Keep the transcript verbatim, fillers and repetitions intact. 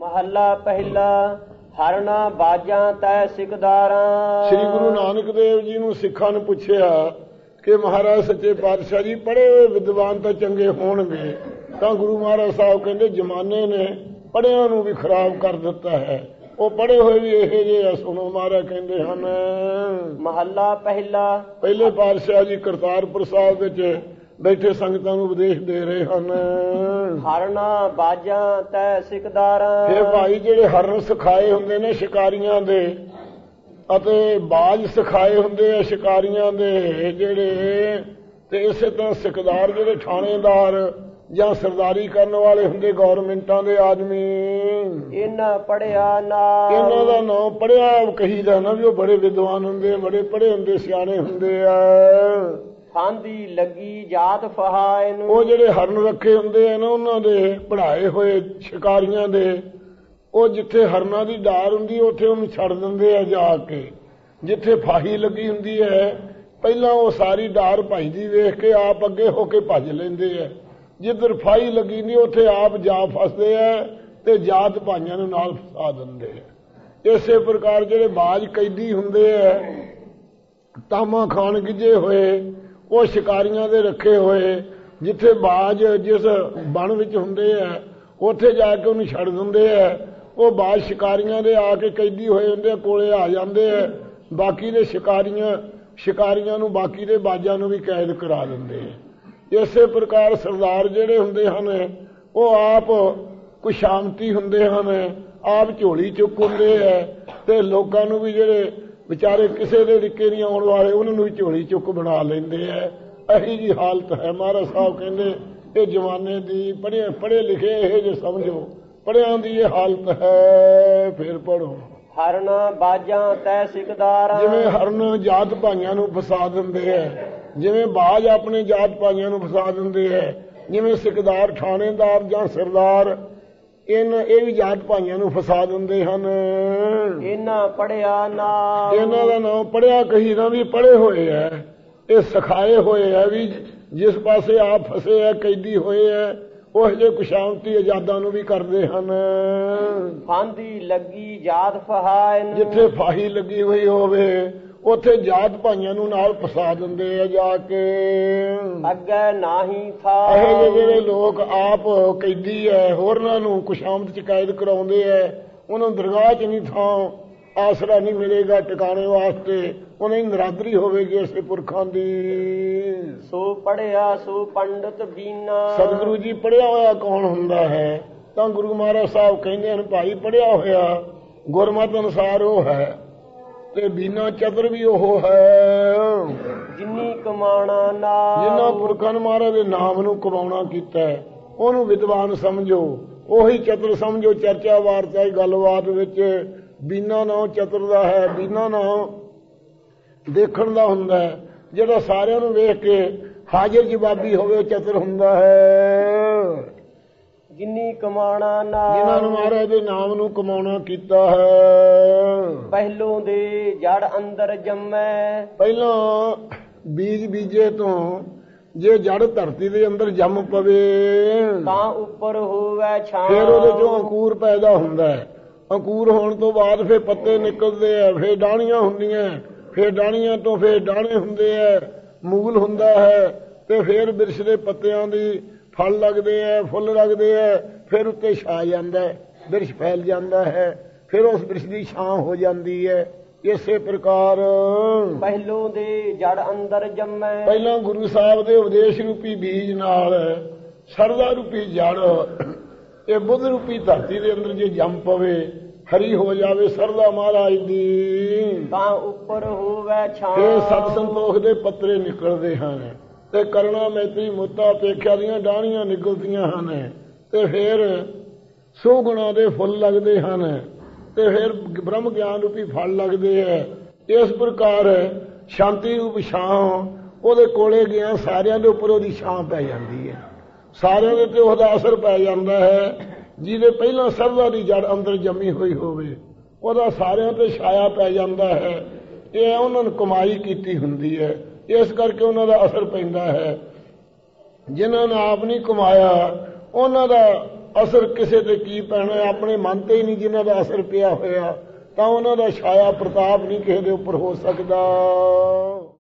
महला पहला हरना बाजा तै सिकदारा। श्री गुरु नानक देव जी नूं सिखां ने पुछया कि महाराज सच्चे पातशाह जी पढ़े हुए विद्वान तो चंगे होणगे, तां गुरु महाराज साहब कहंदे जमाने ने पढ़ियां नूं भी खराब कर दिता है, वो पढ़े हुए भी इहे जे सुनो महाराज कहंदे हन। महला पहला पहले पातशाह जी करतारपुर साहब विच बैठे संगतां नूं उपदेश दे रहे हन। हरना बाजा तै सिकदारा। हे भाई ਜਿਹੜੇ ਹਰਨ ਸਿਖਾਏ ਹੁੰਦੇ ਨੇ ਸ਼ਿਕਾਰੀਆਂ ਦੇ ਅਤੇ ਬਾਜ ਸਿਖਾਏ ਹੁੰਦੇ ਆ ਸ਼ਿਕਾਰੀਆਂ ਦੇ ਜਿਹੜੇ, ਤੇ ਇਸੇ ਤਰ੍ਹਾਂ ਸਿਕਦਾਰ ਜਿਹੜੇ ਥਾਣੇਦਾਰ ਜਾਂ ਸਰਦਾਰੀ ਕਰਨ ਵਾਲੇ ਹੁੰਦੇ ਗੌਰਮੈਂਟਾਂ ਦੇ ਆਦਮੀ, ਇਹਨਾਂ ਪੜਿਆ ਨਾ, ਇਹਨਾਂ ਦਾ ਨਾਂ ਪੜਿਆ ਕਹੀਦਾ ਨਾ ਵੀ ਉਹ ਬੜੇ ਵਿਦਵਾਨ ਹੁੰਦੇ, ਬੜੇ ਪੜ੍ਹੇ ਹੁੰਦੇ, ਸਿਆਣੇ ਹੁੰਦੇ ਆ। ਫਾਂਦੀ ਲੱਗੀ ਜਾਤ ਫਹਾਏ ਨੂੰ। ਉਹ ਜਿਹੜੇ ਹਰਨ ਰੱਖੇ ਹੁੰਦੇ ਆ ਨਾ ਉਹਨਾਂ ਦੇ ਪੜ੍ਹਾਏ ਹੋਏ ਸ਼ਿਕਾਰੀਆਂ ਦੇ, ਉਹ ਜਿੱਥੇ ਹਰਨਾਂ ਦੀ ਡਾਰ ਹੁੰਦੀ ਉੱਥੇ ਉਹਨੂੰ ਛੱਡ ਦਿੰਦੇ ਆ ਜਾ ਕੇ। ਜਿੱਥੇ ਫਾਹੀ ਲੱਗੀ ਹੁੰਦੀ ਹੈ ਪਹਿਲਾਂ ਉਹ ਸਾਰੀ ਡਾਰ ਭੱਜਦੀ ਵੇਖ ਕੇ ਆਪ ਅੱਗੇ ਹੋ ਕੇ ਭੱਜ ਲੈਂਦੇ ਆ, ਜਿੱਧਰ ਫਾਹੀ ਲੱਗੀ ਨਹੀਂ ਉੱਥੇ ਆਪ ਜਾ ਫਸਦੇ ਆ ਤੇ ਜਾਤ ਭਾਈਆਂ ਨੂੰ ਨਾਲ ਫਸਾ ਦਿੰਦੇ ਆ। ਇਸੇ ਪ੍ਰਕਾਰ ਜਿਹੜੇ ਬਾਜ ਕੈਦੀ ਹੁੰਦੇ ਆ ਤਾਮਾ ਖਾਣ ਗਿੱਜੇ ਹੋਏ, ਉਹ ਸ਼ਿਕਾਰੀਆਂ ਦੇ ਰੱਖੇ ਹੋਏ, ਜਿੱਥੇ ਬਾਜ ਜਿਸ ਬਣ ਵਿੱਚ ਹੁੰਦੇ ਆ ਉੱਥੇ ਜਾ ਕੇ ਉਹਨੂੰ ਛੱਡ ਦਿੰਦੇ ਆ। ਉਹ ਬਾਜ ਸ਼ਿਕਾਰੀਆਂ ਦੇ ਆ ਕੇ ਕੈਦੀ ਹੋਏ ਹੁੰਦੇ ਕੋਲੇ ਆ ਜਾਂਦੇ ਆ, ਬਾਕੀ ਦੇ ਸ਼ਿਕਾਰੀਆਂ ਸ਼ਿਕਾਰੀਆਂ ਨੂੰ ਬਾਕੀ ਦੇ ਬਾਜਾਂ ਨੂੰ ਵੀ ਕੈਦ ਕਰਾ ਦਿੰਦੇ ਆ। ਇਸੇ ਪ੍ਰਕਾਰ ਸਰਦਾਰ ਜਿਹੜੇ ਹੁੰਦੇ ਹਨ ਉਹ ਆਪ ਕੁਸ਼ਾਮਤੀ ਹੁੰਦੇ ਹਨ, ਆਪ ਝੋਲੀ ਚੁੱਕ ਹੁੰਦੇ ਆ, ਤੇ ਲੋਕਾਂ ਨੂੰ ਵੀ ਜਿਹੜੇ ਵਿਚਾਰੇ ਕਿਸੇ ਦੇ ਡਿੱਕੇ ਨਹੀਂ ਆਉਣ ਵਾਲੇ ਉਹਨਾਂ ਨੂੰ ਵੀ ਝੋਲੀ ਚੁੱਕ ਬਣਾ ਲੈਂਦੇ ਆ। ਇਹੀ ਜੀ ਹਾਲਤ ਹੈ। ਮਹਾਰਾਜ ਸਾਹਿਬ ਕਹਿੰਦੇ ਇਹ ਜਮਾਨੇ ਦੀ ਪੜ੍ਹੇ ਪੜ੍ਹੇ ਲਿਖੇ ਇਹ ਜੇ ਸਮਝੋ, ਪੜ੍ਹਿਆਂ ਦੀ ਇਹ ਹਾਲਤ ਹੈ। ਫਿਰ ਪੜ੍ਹੋ। ਹਰਨਾ ਬਾਜਾਂ ਤੈ ਸਿਕਦਾਰਾ। ਜਿਵੇਂ ਹਰਨ ਜਾਤ ਭਾਈਆਂ ਨੂੰ ਫਸਾ ਦਿੰਦੇ ਆ, ਜਿਵੇਂ ਬਾਜ ਆਪਣੇ ਜਾਤ ਭਾਈਆਂ ਨੂੰ ਫਸਾ ਦਿੰਦੇ ਆ, ਜਿਵੇਂ ਸਿਕਦਾਰ ਥਾਣੇਦਾਰ ਜਾਂ ਸਰਦਾਰ ਇਹਨਾਂ ਇਹ ਵੀ ਜਾਤ ਭਾਈਆਂ ਨੂੰ ਫਸਾ ਦਿੰਦੇ ਹਨ। ਇਹਨਾਂ ਪੜਿਆ ਨਾ, ਇਹਨਾਂ ਦਾ ਨਾਮ ਪੜਿਆ ਕਹੀਦਾ ਵੀ ਪੜ੍ਹੇ ਹੋਏ ਹੈ, ਇਹ ਸਿਖਾਏ ਹੋਏ ਹੈ ਵੀ ਜਿਸ ਪਾਸੇ ਆਪ ਫਸੇ ਹੈ ਕੈਦੀ ਹੋਏ ਹੈ ਉਹ ਜਿਹੇ ਕੁਸ਼ਾਮਤੀ ਆਜ਼ਾਦਾਂ ਨੂੰ ਵੀ ਕਰਦੇ ਹਨ। ਫਾਂਦੀ ਲੱਗੀ ਜਾਤ ਫਹਾਏ ਨੂੰ। ਜਿੱਥੇ ਫਾਹੀ ਲੱਗੀ ਹੋਈ ਹੋਵੇ ਉੱਥੇ ਜਾਤ ਭਾਈਆਂ ਨੂੰ ਨਾਲ ਫਸਾ ਦਿੰਦੇ ਆ ਜਾ ਕੇ। ਅੱਗੇ ਨਾਹੀ ਥਾ। ਇਹ ਜਿਹੜੇ ਲੋਕ ਆਪ ਕੈਦੀ ਹੈ ਹੋਰਨਾਂ ਨੂੰ ਕੁਸ਼ਾਮਤ ਚ ਕੈਦ ਕਰਾਉਂਦੇ ਹੈ, ਉਹਨਾਂ ਨੂੰ ਦਰਗਾਹ ਚ ਨਹੀਂ ਥਾਂ, ਆਸਰਾ ਨਹੀਂ ਮਿਲੇਗਾ ਟਿਕਾਣੇ ਵਾਸਤੇ, ਉਹਨਾਂ ਦੀ ਨਰਾਦਰੀ ਹੋਵੇਗੀ ਇਸੇ ਪੁਰਖਾਂ ਦੀ। ਸੋ ਪੜਿਆ ਸੋ ਪੰਡਤ ਬੀਨਾ। ਸਤਿਗੁਰੂ ਜੀ ਪੜਿਆ ਹੋਇਆ ਕੌਣ ਹੁੰਦਾ ਹੈ? ਤਾਂ ਗੁਰੂ ਮਹਾਰਾਜ ਸਾਹਿਬ ਕਹਿੰਦੇ ਹਨ ਭਾਈ ਪੜਿਆ ਹੋਇਆ ਗੁਰਮਤਿ ਅਨੁਸਾਰ ਉਹ ਹੈ, ਤੇ ਬੀਨਾ ਚਤੁਰ ਵੀ ਉਹ ਹੈ ਜਿੰਨੀ ਕਮਾਣਾ ਨਾ। ਜਿਨ੍ਹਾਂ ਪੁਰਖਾਂ ਨੇ ਮਹਾਰਾਜ ਦੇ ਨਾਮ ਨੂੰ ਕਮਾਉਣਾ ਕੀਤਾ ਉਹਨੂੰ ਵਿਦਵਾਨ ਸਮਝੋ, ਉਹੀ ਚਤੁਰ ਸਮਝੋ। ਚਰਚਾ ਵਾਰਤਾ ਗੱਲਬਾਤ ਵਿੱਚ ਬੀਨਾ ਨਾਂ ਚਤੁਰ ਦਾ ਹੈ। ਬੀਨਾ ਨਾਂ ਦੇਖਣ ਦਾ ਹੁੰਦਾ ਹੈ, ਜਿਹੜਾ ਸਾਰਿਆਂ ਨੂੰ ਵੇਖ ਕੇ ਹਾਜ਼ਰ ਜਵਾਬੀ ਹੋਵੇ ਉਹ ਚਤੁਰ ਹੁੰਦਾ ਹੈ। ਜਿੰਨੀ ਕਮਾਣਾ ਨਾ। ਜਿਨ੍ਹਾਂ ਨੂੰ ਮਹਾਰਾਜ ਦੇ ਨਾਮ ਨੂੰ ਕਮਾਉਣਾ ਕੀਤਾ ਹੈ। ਪਹਿਲੋਂ ਦੇ ਜੜ ਅੰਦਰ ਜੰਮੈ। ਪਹਿਲਾਂ ਬੀਜ ਬੀਜੇ ਤੋਂ ਜੇ ਜੜ ਧਰਤੀ ਦੇ ਅੰਦਰ ਜੰਮ ਪਵੇ ਤਾਂ ਉੱਪਰ ਹੋਵੇ ਛਾਂ। ਫਿਰ ਉਹਦੇ ਚੋਂ ਅੰਕੂਰ ਪੈਦਾ ਹੁੰਦਾ ਹੈ। ਅੰਕੂਰ ਹੋਣ ਤੋਂ ਬਾਅਦ ਫਿਰ ਪੱਤੇ ਨਿਕਲਦੇ ਆ, ਫਿਰ ਡਾਹਣੀਆਂ ਹੁੰਦੀਆਂ, ਫਿਰ ਡਾਹਣੀਆਂ ਤੋਂ ਫਿਰ ਡਾਹਣੇ ਹੁੰਦੇ ਆ, ਮੂਲ ਹੁੰਦਾ ਹੈ, ਤੇ ਫਿਰ ਬਿਰਛ ਦੇ ਪੱਤਿਆਂ ਦੀ ਫਲ ਲੱਗਦੇ ਆ, ਫੁੱਲ ਲੱਗਦੇ ਆ, ਫਿਰ ਉੱਤੇ ਛਾ ਜਾਂਦਾ, ਬਿਰਛ ਫੈਲ ਜਾਂਦਾ ਹੈ, ਫਿਰ ਉਸ ਬਿਰਛ ਦੀ ਛਾਂ ਹੋ ਜਾਂਦੀ ਹੈ। ਇਸੇ ਪ੍ਰਕਾਰ ਪਹਿਲੋਂ ਦੇ ਜੜ ਅੰਦਰ ਜੰਮੈ। ਪਹਿਲਾਂ ਗੁਰੂ ਸਾਹਿਬ ਦੇ ਉਪਦੇਸ਼ ਰੂਪੀ ਬੀਜ ਨਾਲ ਸਰਦਾ ਰੂਪੀ ਜੜ ਇਹ ਬੁੱਧ ਰੂਪੀ ਧਰਤੀ ਦੇ ਅੰਦਰ ਜੇ ਜੰਮ ਪਵੇ, ਹਰੀ ਹੋ ਜਾਵੇ ਸਰਦਾ ਮਹਾਰਾਜ ਦੀ, ਤਾਂ ਉੱਪਰ ਹੋਵੇ ਛਾਂ। ਇਹ ਸਤ ਸੰਤੋਖ ਦੇ ਪੱਤਰੇ ਨਿਕਲਦੇ ਹਨ, ਤੇ ਕਰਨਾ ਮੈਤਰੀ ਮੁੱਤਾ ਪੇਖਿਆ ਦੀਆਂ ਡਾਹਣੀਆਂ ਨਿਕਲਦੀਆਂ ਹਨ, ਤੇ ਫਿਰ ਸੌ ਗੁਣਾ ਦੇ ਫੁੱਲ ਲੱਗਦੇ ਹਨ, ਤੇ ਫਿਰ ਬ੍ਰਹਮ ਗਿਆਨ ਰੂਪੀ ਫਲ ਲੱਗਦੇ ਹੈ। ਇਸ ਪ੍ਰਕਾਰ ਸ਼ਾਂਤੀ ਰੂਪ ਛਾਂ ਉਹਦੇ ਕੋਲੇ ਗਿਆ, ਸਾਰਿਆਂ ਦੇ ਉੱਪਰ ਉਹਦੀ ਛਾਂ ਪੈ ਜਾਂਦੀ ਹੈ, ਸਾਰਿਆਂ ਦੇ ਉੱਤੇ ਉਹਦਾ ਅਸਰ ਪੈ ਜਾਂਦਾ ਹੈ। ਜਿਹਦੇ ਪਹਿਲਾਂ ਸਰਦਾ ਦੀ ਜੜ ਅੰਦਰ ਜੰਮੀ ਹੋਈ ਹੋਵੇ ਉਹਦਾ ਸਾਰਿਆਂ ਤੇ ਛਾਇਆ ਪੈ ਜਾਂਦਾ ਹੈ। ਇਹ ਉਹਨਾਂ ਨੇ ਕਮਾਈ ਕੀਤੀ ਹੁੰਦੀ ਹੈ, ਇਸ ਕਰਕੇ ਉਹਨਾਂ ਦਾ ਅਸਰ ਪੈਂਦਾ ਹੈ। ਜਿਨ੍ਹਾਂ ਨੇ ਆਪ ਨਹੀਂ ਕਮਾਇਆ ਉਹਨਾਂ ਦਾ ਅਸਰ ਕਿਸੇ ਤੇ ਕੀ ਪੈਣਾ, ਆਪਣੇ ਮਨ ਤੇ ਹੀ ਨਹੀਂ ਜਿਨ੍ਹਾਂ ਦਾ ਅਸਰ ਪਿਆ ਹੋਇਆ, ਤਾਂ ਉਹਨਾਂ ਦਾ ਛਾਇਆ ਪ੍ਰਤਾਪ ਨਹੀਂ ਕਿਸੇ ਦੇ ਉੱਪਰ ਹੋ ਸਕਦਾ।